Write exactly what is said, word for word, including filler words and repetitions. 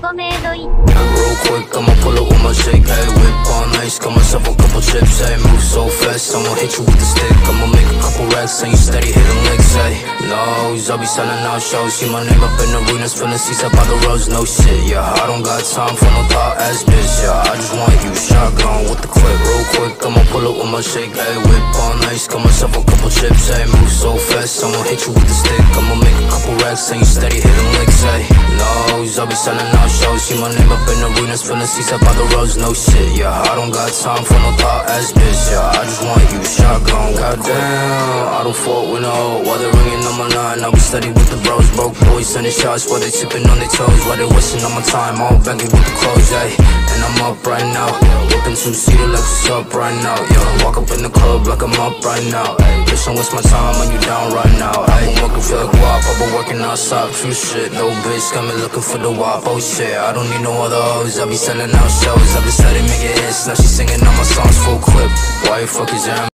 コメイドイ Real quick, I'ma pull up with my shake, hey, whip on ice, got myself a couple chips, hey, move so fast, I'ma hit you with the stick, I'ma make a couple racks, and you steady hitting licks, hey. Nose, I'll be selling out shows, see my name up in arenas, filling seats up by the roads, no shit, yeah, I don't got time for no thought ass bitch, yeah, I just want you shotgun with the clip, real quick, I'ma pull up with my shake, hey, whip on ice, got myself a couple chips, hey, move so fast, I'ma hit you with the stick, I'ma make a couple racks, and you steady hitting licks, hey. Nose, I'll be selling out shows, see my name up in arenas, filling seats up by the roads, no shit, yeah, I don't got time for no thought ass bitch, yeah, I just want you shotgun, goddamn, I don't fault with no, while they ringing on my line, I'll be steady with the bros, broke boys sending shots, while they tipping on their toes, while they wasting on my time, all begging with the clothes, ayy, and I'm up right now, whipping two-seater like what's up right now, yeah, walk up in the club like I'm up right now, ayy, bitch, don't waste my time when you down right now, I've been working for the guap, I've been working outside, true shit, no bitch, got me looking for the wop, oh shit, I don't need no other hoes, I'll be selling out shows, I've been steady making hits, now she singing all my songs full clip, why you fuck is that?